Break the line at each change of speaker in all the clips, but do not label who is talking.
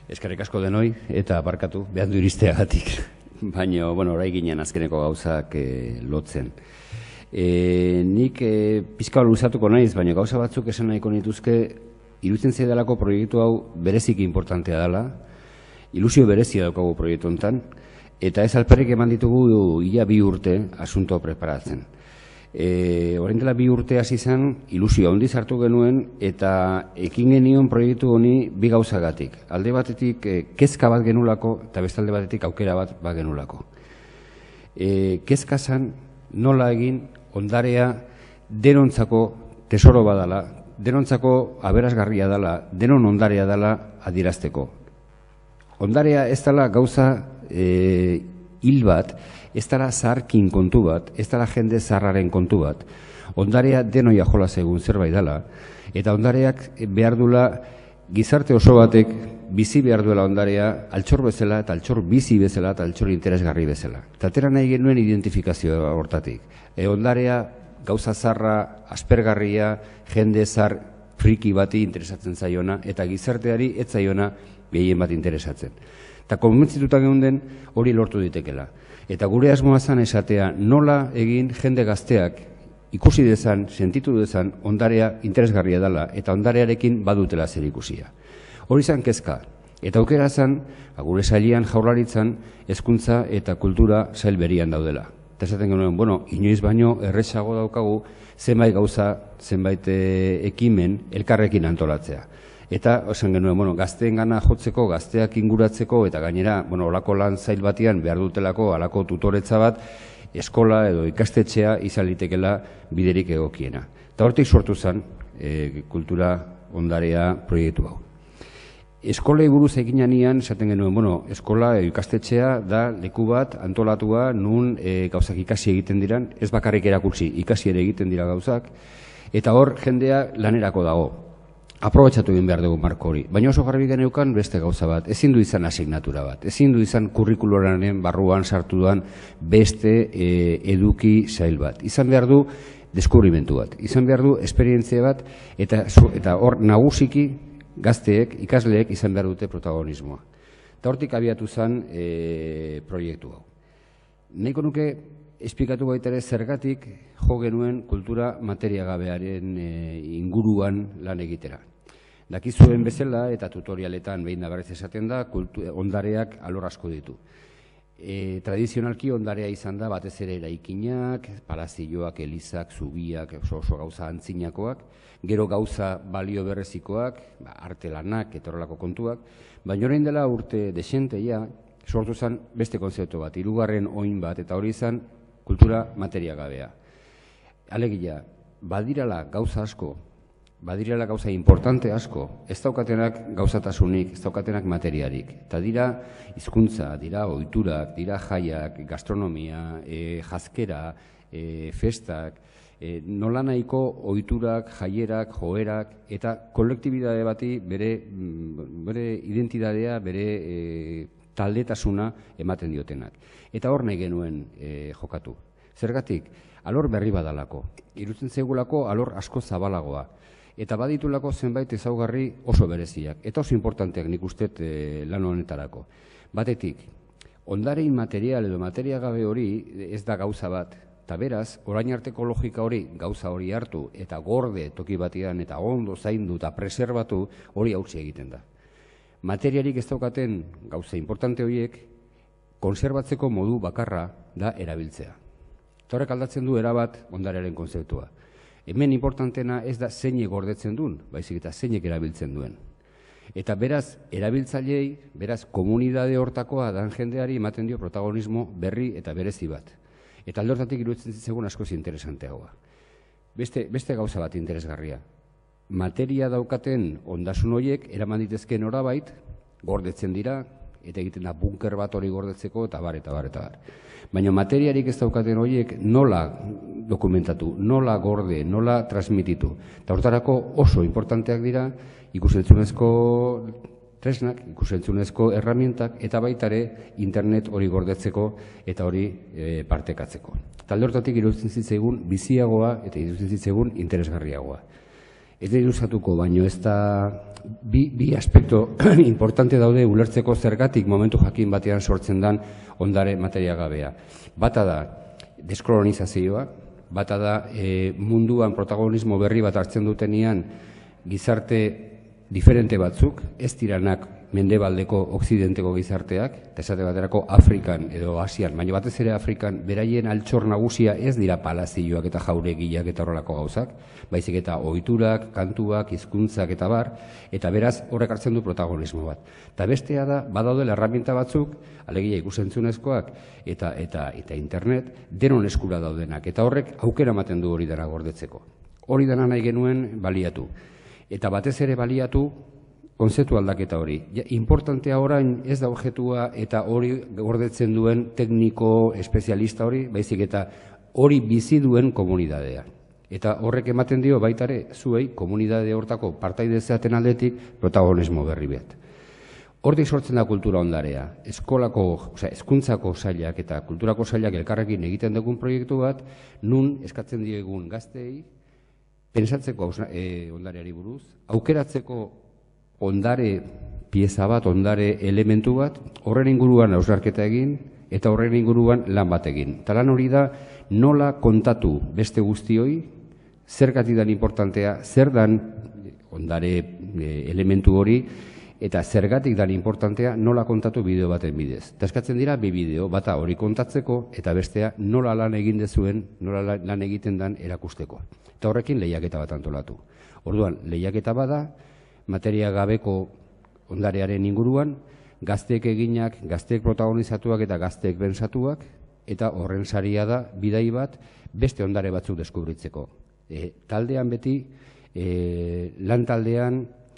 Eskerrik asko denoi eta barkatu, behandu iristeagatik. Baina, orai ginen azkeneko gauzak lotzen. Nik pizka luzatuko naiz, baina gauza batzuk esan nahiko nituzke, iruditzen zaidalako proiektu hau bereziki importantea dela, ilusio berezia daukagu proiektu hontan, eta ez alperrik eman ditugu ia 2 urte asunto preparatzen. Orain dela 2 urte hasi zen, ilusio handiz hartu genuen eta ekin genion proiektu honi 2 gauzagatik. Alde batetik kezka bat genulako eta beste alde batetik aukera bat genulako. Kezka zen nola egin ondarea denontzako tesoro badala, denontzako aberasgarria dela, denon ondarea dela adierazteko. Ondarea ez dela gauza hil bat, ez dara zaharkin kontu bat, ez dara jende zaharraren kontu bat. Ondarea denoia jolaz egun zerbait dela, eta ondareak behar duela gizarte oso batek bizi behar duela ondarea altxor bezala, eta altxor bizi bezala, eta altxor interesgarri bezala. Eta atera nahi genuen identifikazioa hortatik. Ondarea gauza zarra, aspergarria, jende zar friki bati interesatzen zaiona, eta gizarteari ez zaiona gehien bat interesatzen. Eta konbentzituta geunden hori lortu ditekela. Eta gure asmoa zen esatea nola egin jende gazteak ikusi dezan, sentitu dezan, ondarea interesgarria dela eta ondarearekin badutela zer ikusia. Hori zen kezka. Eta aukera zen, gure sailean jaurlaritzan, hezkuntza eta kultura sail berian daudela. Eta esaten genuen, inoiz baino errezago daukagu zenbait gauza, zenbait ekimen elkarrekin antolatzea. Eta, esan genuen, gazteen gana jotzeko, gazteak inguratzeko, eta gainera, olako lan zail batean behar dutelako, alako tutoretza bat, eskola edo ikastetxea izan litekela biderik egokiena. Eta hortik sortu zen, kultura ondarea proiektu hau. Eskolei buruz eginean, esaten genuen, eskola edo ikastetxea da leku bat antolatua nun gauzak ikasi egiten diran, ez bakarrik erakutsi, ikasi ere egiten dira gauzak, eta hor jendea lanerako dago. Aprobetxatu egin behar dugu marko hori. Baina oso garbi geneukan beste gauza bat. Ezin du izan asignatura bat. Ezin du izan kurrikuloraren barruan sartu duan beste eduki sail bat. Izan behar du deskubrimentu bat. Izan behar du esperientzia bat eta hor nagusiki gazteek, ikasleek izan behar dute protagonismoa. Eta hortik abiatu zen proiektu hau. Nahiko nuke esplikatu baita ere zergatik jo genuen kultura materiagabearen inguruan lan egitera. Dakizuen bezala eta tutorialetan behin da berriz esaten da, ondareak alor asko ditu. Tradizionalki ondarea izan da batez ere eraikinak, palazioak, elizak, zubiak, oso gauza antzinakoak, gero gauza balio berrezikoak, artelanak, etorrelako kontuak, baina orain dela urte desenteia sortu zen beste konzeptu bat, 3. oin bat, eta hori izan kultura materiagabea. Alegia, badirala gauza asko, badirala gauza importante asko, ez daukatenak gauzatasunik, ez daukatenak materiarik. Eta dira hizkuntza, dira ohiturak, dira jaiak, gastronomia, jazkera, festak, nola nahiko ohiturak, jaierak, joerak, eta kolektibidade bati bere identidadea, bere taldetasuna ematen diotenak. Eta hor nahi genuen jokatu. Zergatik, alor berri badalako. Irutzen zegulako alor asko zabalagoa. Eta baditulako zenbait ezaugarri oso bereziak. Eta oso importanteak nik ustet lan honetarako. Batetik, ondare inmaterial edo materiagabe hori ez da gauza bat. Eta beraz, orain arteko logika hori, gauza hori hartu eta gorde toki batean eta ondo zaindu eta preserbatu hori hautsi egiten da. Materiarik ez daukaten gauza importante horiek konserbatzeko modu bakarra da erabiltzea. Eta horrek aldatzen du erabat ondarearen konzeptua. Hemen importantena ez da zeinek gordetzen duen, baizik eta zeinek erabiltzen duen. Eta beraz, erabiltzailei, beraz, komunidade hortakoa dan jendeari ematen dio protagonismo berri eta berezi bat. Eta alde hortatik iruditzen zitzegun askoz interesanteagoa. Beste gauza bat interesgarria. Materia daukaten ondasun horiek eraman ditezken norabait, gordetzen dira, eta egiten da bunker bat hori gordetzeko, eta bar. Baina materiarik ez daukaten horiek nola dokumentatu, nola gorde, nola transmititu. Eta hortarako oso importanteak dira ikusentzunezko tresnak, ikusentzunezko erramientak, eta baitare internet hori gordetzeko eta hori partekatzeko. Talde hortatik iruditzen zitzaigun biziagoa eta iruditzen zitzaigun interesgarriagoa. Ez da iluzatuko, baino ez da bi aspekto importante daude ulertzeko zergatik momentu jakin batean sortzen dan ondare materiagabea. Bata da deskolonizazioa, bata da munduan protagonismo berri bat hartzen dutenean gizarte diferente batzuk, ez diranak mendebaldeko okzidenteko gizarteak, eta esate baterako Afrikan edo Asian, baina batez ere Afrikan beraien altxor nagusia ez dira palazioak eta jauregiak eta horrelako gauzak, baizik eta ohiturak, kantuak, hizkuntzak eta bar, eta beraz horrek hartzen du protagonismo bat. Eta bestea da, badaudela erraminta batzuk, alegia ikusentzunezkoak eta internet, denon eskura daudenak, eta horrek aukera ematen du hori dena gordetzeko. Hori dena nahi genuen baliatu. Eta batez ere baliatu konzeptu aldaketa hori. Importantea orain ez da objetua eta hori gordetzen duen tekniko espezialista hori, baizik eta hori bizi duen komunidadea. Eta horrek ematen dio baitare zuei komunidade hortako partaide zeaten aldetik protagonismo berri bat. Hortik sortzen da kultura ondarea. Hezkuntzako sailak eta kulturako sailak elkarrekin egiten dugun proiektu bat, nun eskatzen diegun gazteei pensatzeko ondareari buruz, aukeratzeko ondare pieza bat, ondare elementu bat, horren inguruan hausnarketa egin eta horren inguruan lan bat egin. Eta lan hori da nola kontatu beste guztioi, zergatik dan importantea, zer dan ondare elementu hori, eta zergatik dan importantea nola kontatu bideo baten bidez. Eta eskatzen dira bi bideo, bata hori kontatzeko eta bestea nola lan egin dezuen, nola lan egiten dan erakusteko. Eta horrekin lehiaketa bat antolatu. Orduan, lehiaketa bada, materia gabeko ondarearen inguruan, gazteek eginak, gazteek protagonizatuak eta gazteek bensatuak, eta horren saria da bidai bat beste ondare batzuk deskubritzeko. Taldean beti, lan taldean,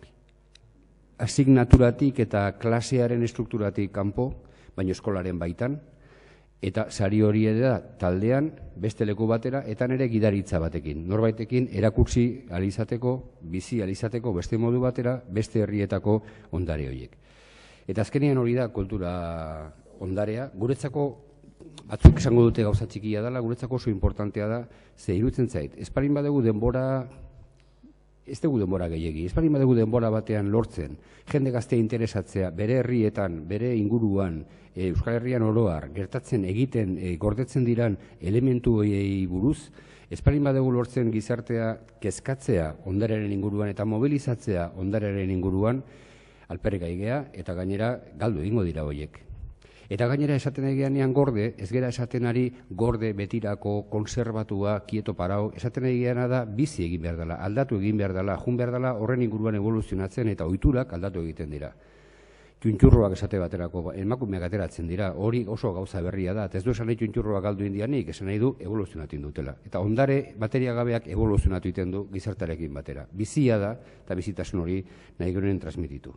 asignaturatik eta klasearen estrukturatik kanpo, baino eskolaren baitan, eta sari hori da taldean beste leku batera eta nere gidaritza batekin. Norbaitekin erakursi alizateko, bizi alizateko beste modu batera, beste herrietako ondare horiek. Eta azkenean hori da kultura ondarea, guretzako batzuk esango dute gauza txikia dela, guretzako oso importantea da, ze iruditzen zait. Ez parin badugu denbora gehiegi, ez parin badugu denbora batean lortzen, jende gaztea interesatzea, bere herrietan, bere inguruan, Euskal Herrian oroar, gertatzen egiten, gordetzen diran elementu horiei buruz, ez parin badugu lortzen gizartea kezkatzea ondarearen inguruan eta mobilizatzea ondarearen inguruan, alperrik aigea eta gainera galdu egingo dira horiek. Eta gainera esaten egianean gorde, ez gera esaten ari gorde betirako, konserbatua, kieto parau, esaten egiana da bizi egin behar dela, aldatu egin behar dela, jun behar dela horren inguruan evoluzionatzen eta ohiturak aldatu egiten dira. Txuntxurroak esate baterako, emakumeak ateratzen dira, hori oso gauza berria da, eta ez du esan nahi txuntxurroak galdu indianik, esan nahi du evoluzionatzen dutela. Eta ondare materia gabeak evoluzionatu egiten du gizartarekin batera. Bizia da, eta bizitasun hori nahi geunen transmititu.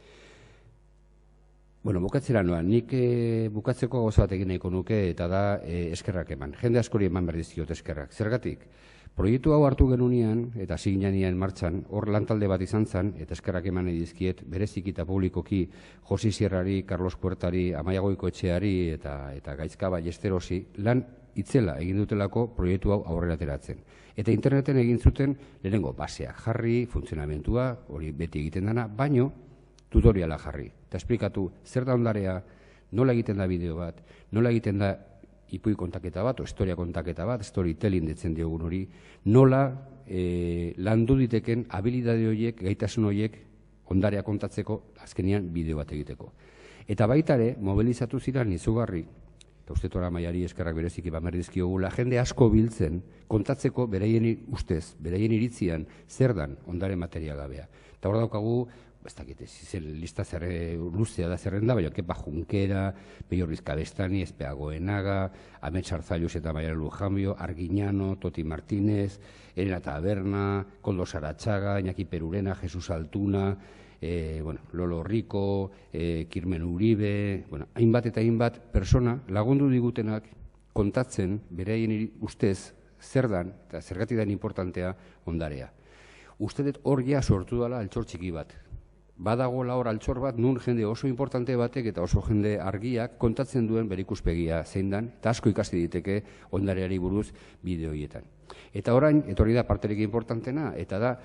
Bueno, bukatzera noan, nik bukatzeko gauza bat egin nahiko nuke eta da eskerrak eman. Jende askori eman behar dizkiot eskerrak. Zergatik, proiektu hau hartu genunean eta hasi ginean martxan, hor lantalde bat izan zen, eta eskerrak eman nahi dizkiet, berezik eta publikoki Josi Sierrari, Carlos Puertari, Amaia Goikoetxeari eta Gaizka Ballesterosi lan itzela egin dutelako proiektu hau aurrera ateratzen. Eta interneten egin zuten lehenengo baseak jarri, funtzionamentua, hori beti egiten dana, baino tutoriala jarri. Eta esplikatu zer da ondarea, nola egiten da bideo bat, nola egiten da ipui kontaketa bat, o historia kontaketa bat, storytelling ditzen diogun hori, nola landu diteken habilidade horiek, gaitasun horiek ondarea kontatzeko azkenean bideo bat egiteko. Eta baitare, mobilizatu ziren izugarri, eta ustetora maiari eskerrak bereziki bamerdizkiogula, jende asko biltzen, kontatzeko beraien ustez, beraien iritzian, zer dan ondare materia gabea. Eta hor daukagu, ez dakit, lista luzea da zerrenda, baina Kepa Junkera, Peio Rizkabestani, Espea Goenaga, Amets Arzallus eta Maiara Lujambio, Arguiñano, Toti Martínez, Elena Taberna, Koldo Saratxaga, Iñaki Perurena, Jesus Altuna, Lolo Rico, Kirmen Uribe, hainbat eta hainbat persona lagundu digutenak kontatzen beraien ustez zer dan, eta zergatik den importantea ondarea. Uste dut hor ja sortu dela altxor txiki bat. Badagoela hor altxor bat, nun jende oso importante batek eta oso jende argiak kontatzen duen bere ikuspegia zein dan, eta asko ikasi diteke ondareari buruz bideoietan. Eta orain, etorri da parterik importantena, eta da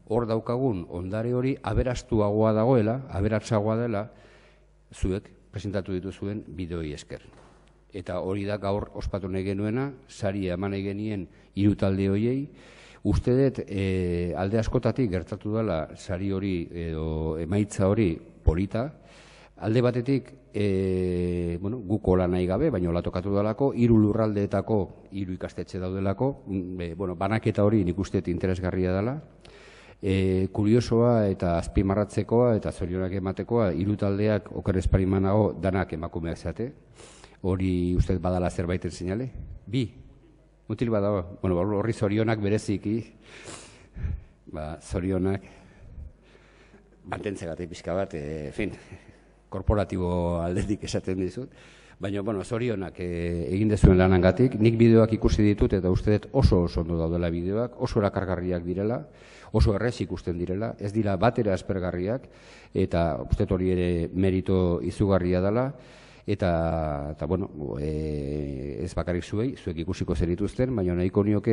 hor daukagun ondare hori aberastuagoa dagoela, aberatsagoa dela, zuek presentatu dituzuen bideoi esker. Eta hori da gaur ospatu nahi genuena, saria eman nahi genien 3 talde horiei. Uste dut alde askotatik gertatu dela sari hori edo emaitza hori polita. Alde batetik guk hola nahi gabe, baina hola tokatu dalako, 3 lurraldeetako 3 ikastetxe daudelako, banaketa hori nik uste dut interesgarria dela. Kuriosoa eta azpimarratzekoa eta zorionak ematekoa 3 taldeak oker esparimanago danak emakumeak zate. Hori uste badala zerbaiten seinale? 2. Mutil badago. Horri zorionak bereziki. Zorionak mantentzegatik pixka bat, korporatibo aldetik esaten dizut. Baina, zorionak egin dezuen lanangatik. Nik bideoak ikusi ditut eta uste dut oso ondo daudela bideoak, oso erakargarriak direla, oso errez ikusten direla, ez dira batera aspergarriak, eta uste hori ere merito izugarria dela. Eta ez bakarrik zuek ikusiko zenituzten, baina nahiko nioke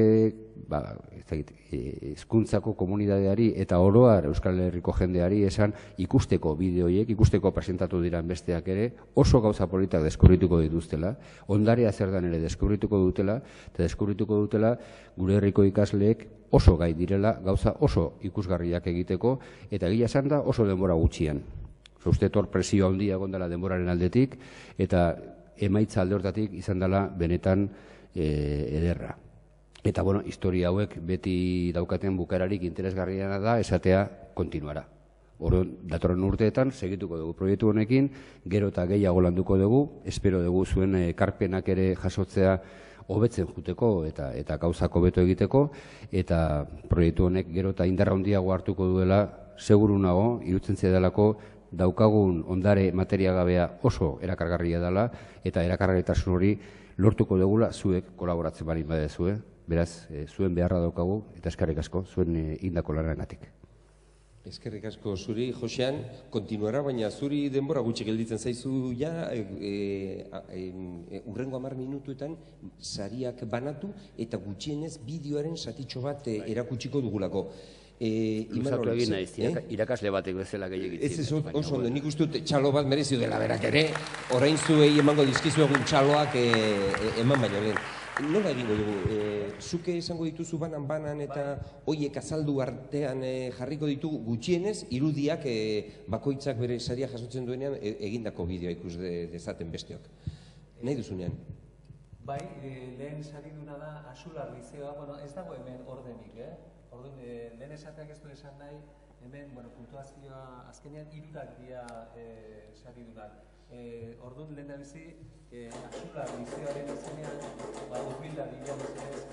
hezkuntzako komunitateari eta oroar Euskal Herriko jendeari esan ikusteko bideoiek, ikusteko presentatu diran besteak ere, oso gauza politak deskubrituko dituztela, ondarea zer dan ere deskubrituko dutela, eta deskubrituko dutela gure herriko ikasleek oso gai direla gauza oso ikusgarriak egiteko, eta egia esan da oso denbora gutxian. Uste hor presio handia egon dela denboraren aldetik, eta emaitza alde hortatik izan dela benetan ederra. Eta, historia hauek beti daukaten bukaerarik interesgarriena da, esatea kontinuara. Datorren urteetan, segituko dugu proiektu honekin, gero eta gehiago landuko dugu, espero dugu zuen ekarpenak ere jasotzea hobetzen juteko eta gauzako beto egiteko, eta proiektu honek gero eta indarra handiago hartuko duela, seguru nago, irutzen zedalako, daukagun ondare materiagabea oso erakargarria dela, eta erakargarritasun hori lortuko dugula zuek kolaboratzen bari badezue. Beraz, zuen beharra daukagu, eta eskerrik asko, zuen indako lanagatik.
Eskerrik asko zuri, Josean, kontinuara, baina zuri denbora gutxi gelditzen zaizu ja, urrengo 10 minutuetan sariak banatu, eta gutxienez bideoaren satitxo bat erakutsiko dugulako.
Luzatu egin naiz, irakasle batek bezala gehiagitzen.
Ez oso ondo, nik uste dut txalo bat merezi dela berak ere, orain zuei emango dizkizu egun txaloak eman baino lehen. Nola egingo dugu? Zuke esango dituzu banan eta hoiek azaldu artean jarriko ditugu gutxienez, irudiak bakoitzak bere saria jasotzen duenean egindako bideoa ikus dezaten besteok. Nahi duzunean?
Bai, lehen sariduna da Asular Lizeoa, ez dago hemen ordenik, Orduan, lehen esateak ez du esan nahi, hemen, puntuazioa azkenean 3 dira saridunak. Orduan, lehen da bizi, Asular Lizeoaren izenean, urbilda dira mesedez,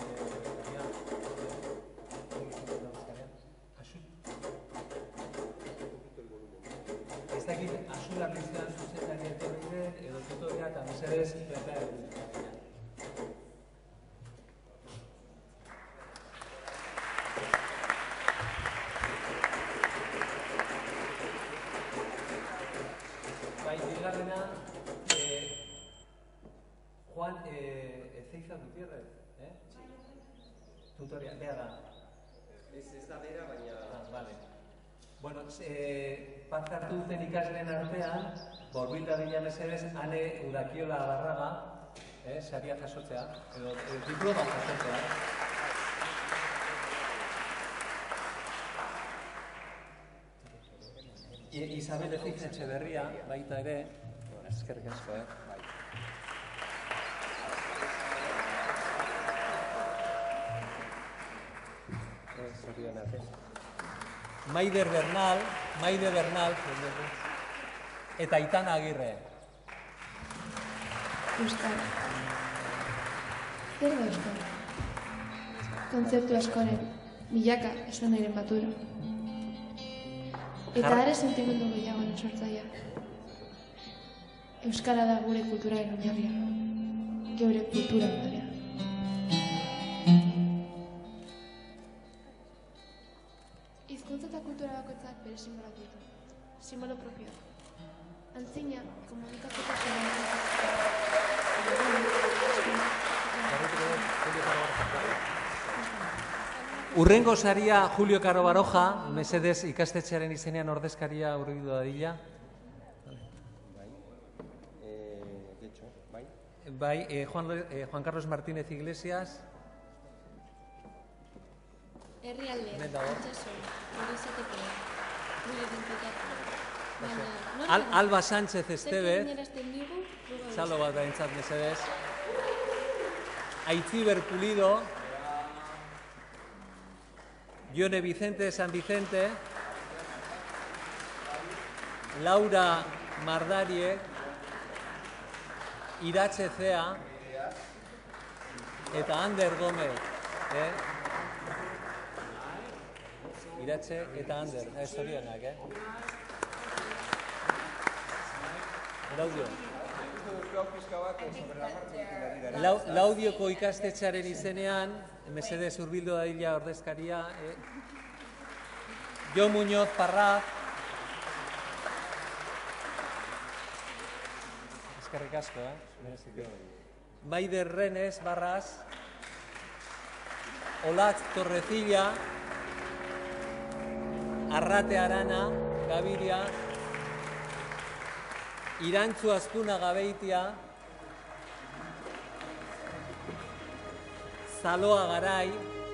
ez dakit Asular Lizeoan zuzendari etorri den, edo tutoria eta mesedez, Juan Ezeiza Gutierrez, tutoria, bea da.
Ez da bera, baina...
Vale. Parte hartu duten ikasleen artean, borbilda dira mesedez, Ane Udakiola Abarraga, saria jasotzea, edo diploma jasotzea. Isabel Ezeiza Etxeberria, baita ere, eskerrik asko, bai. Maider Bernal, eta Aitana Agirre.
Euskara. Zer da Euskara? Kontzeptu askoren, milaka esan nahiren batura. Eta are sentimendu gehiagoen sortzaia. Euskara da gure kulturaren oinarria. Geure kultura ondarea. Hizkuntza eta kultura bakoitzak bere simboloak ditu. Simbolo propioak. Antzina, komunikatzeko
Urrengo saria Julio Caro Baroja, mesedez ikastetxearen izenean ordezkaria hurbildu dadila. Bai, Juan Carlos Martínez Iglesias.
Herrialdea, Antxaso, hori izateko, gure identitatea.
Alba Sánchez Estevez.
Zerkin erazten digu,
Zalo bat behintzat, mesedez. Aitziber Pulido. Ione Vicente San Vicente. Laura Mardarie. Iratxe Zea. Eta Ander Gómez. Iratxe eta Ander, ez zorionak, Laudio. Laudioko ikastetxearen izenean, mesedez hurbildu dadila ordezkaria, Jo Muñoz Parraz, eskerrik asko, Maider Renes Barras, Olatz Torrecilla, Arrate Arana, Gaviria, Irantzu Azkuna Gabeitia, Zaloa Garai,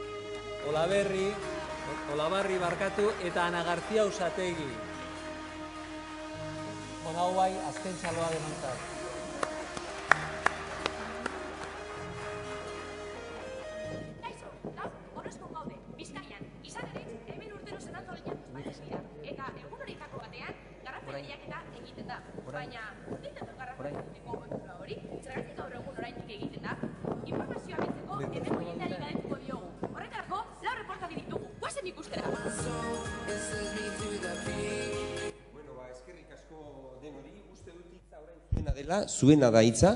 Olabarri barkatu, eta Ana García Usategi. Hau bai, azken txaloa denontzat.
Zuena da hitza.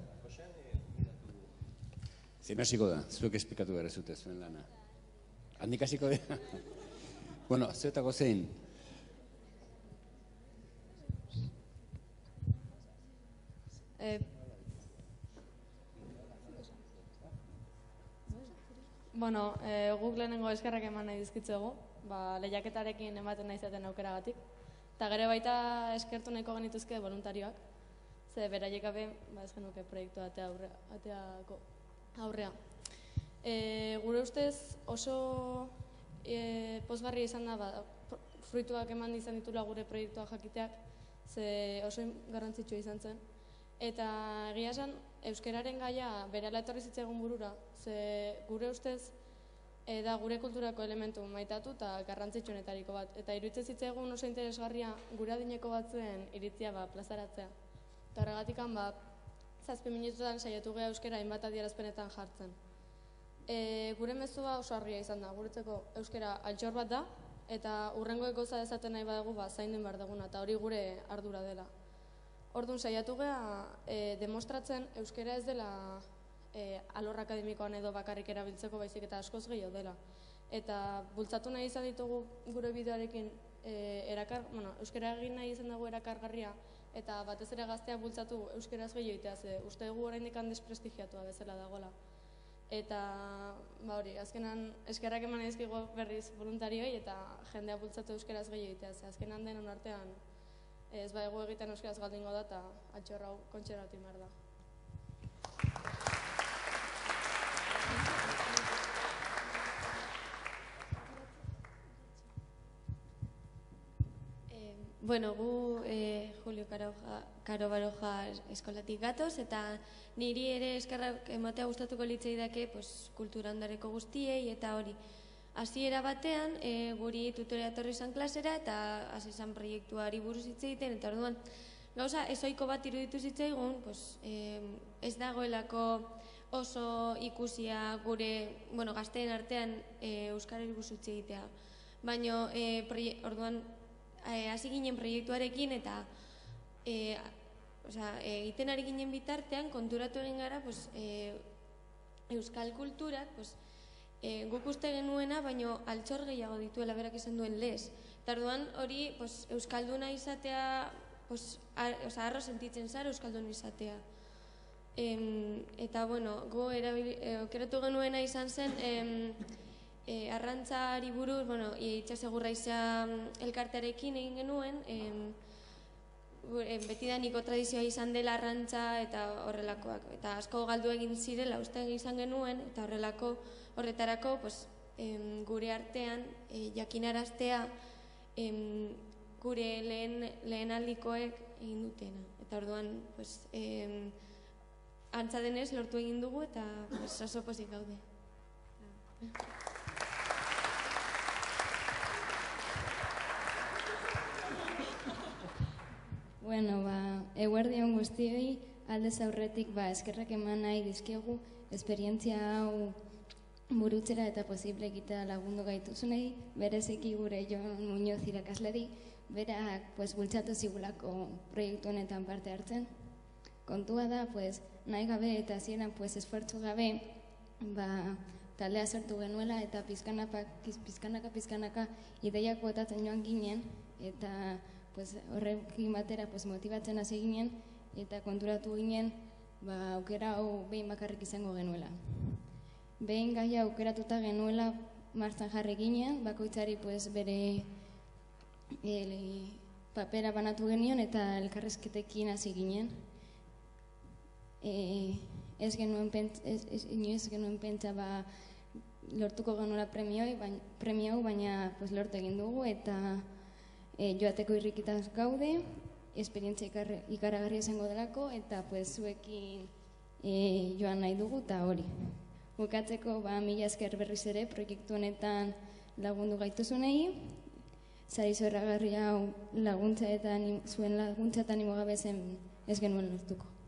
Zein hasiko da, zuek esplikatu behar zute zuen lana. Handik hasiko da. Bueno, zuetako zein.
Bueno, guk lehenengo eskerrak eman nahi dizkitzegu, lehiaketarekin ematen nahi zaten aukeragatik. Eta gero baita eskertu nahiko genituzke voluntarioak. Ze beraiek gabe, ez genuke proiektua ateako aurrea. Gure ustez oso pozgarria izan da, fruituak eman izan ditula gure proiektua jakiteak, ze oso garrantzitsua izan zen. Eta egia esan, euskararen gaia berala etorri zitzaigun burura, ze gure ustez da gure kulturako elementu maitatu eta garrantzitsuenetariko bat. Eta iruditzen zitzaigun oso interesgarria gure adineko batzuen iritzia plazaratzea. Eta horregatik 7 minututan saiatu geha euskara hainbat adierazpenetan jartzen. Gure mezua oso argia izan da, guretzako euskara altxor bat da, eta urrengo gauza esaten nahi badugu zaindu behar duguna, eta hori gure ardura dela. Orduan saiatu geha demostratzen euskara ez dela alor akademikoan edo bakarrik erabiltzeko baizik eta askoz gehiago dela. Eta bultzatu nahi izan ditugu gure bideoarekin euskara egin nahi izan dugu erakargarria, eta batez ere gazteak bultzatu euskaraz gehiago egitea, ze uste dugu oraindik desprestigiatua bezala dagoela. Eta hori, azkenan eskerrak eman dizkigu berriz voluntarioi eta jendea bultzatu euskaraz gehiago egitea, ze azkenan denon artean ez baigu egiten euskaraz galdingo da eta altxorra hau kontseratu behar da.
Bueno, gu Julio Caro Baroja eskolatik gatoz, eta niri ere eskerrak ematea gustatuko litzaidake kultura ondareko guztiei, eta hori. Hasiera batean, guri tutorea etorri izan klasera, eta hasi izan proiektuari buruz hitz egiten, eta orduan gauza ezoiko bat iruditu zitzaigun, ez dagoelako oso ikusia gure gazteen artean euskarari buruz hitz egitea. Baina orduan hasi ginen proiektuarekin eta egiten ari ginen bitartean konturatu egin gara euskal kulturak guk uste genuena, baina altxor gehiago dituela berak esan duen lez. Eta orduan hori euskalduna izatea, harro sentitzen zara euskalduna izatea. Eta gu aukeratu genuena izan zen arrantzari buruz, Itsasegurraiza elkartearekin egin genuen, betidaniko tradizioa izan dela arrantza eta horrelakoak. Eta asko galdu egin zirela uste izan genuen, eta horretarako gure artean jakinaraztea gure lehen aldikoek egin dutena. Eta orduan, antza denez lortu egin dugu eta oso pozik gaude.
Eguerdion guztioi, aldez aurretik eskerrak eman nahi dizkiegu esperientzia hau burutzera eta posible egitea lagundu gaituzunei, bereziki gure Jon Muñoz irakasleri, berak bultzatu zigulako proiektu honetan parte hartzen. Kontua da, nahi gabe eta hasieran esfortzu gabe, taldea sortu genuela eta pizkanaka ideiak botatzen joan ginen, eta horrekin batera motibatzen hasi ginen, eta konturatu ginen aukera hau behin bakarrik izango genuela. Behin gaia aukeratuta genuela martzan jarri ginen, bakoitzari bere papera banatu genion eta elkarrezketekin hasi ginen. Ez genuen pentsa lortuko genuela premio hau, baina lortu egin dugu eta joateko irrikitaz gaude, esperientzia ikaragarria izango delako eta zuekin joan nahi dugu eta hori. Bukatzeko mila esker berriz ere proiektu honetan lagundu gaituzunei, sari zoragarri hau zuen laguntza eta animo gabe zen ez genuen lortuko.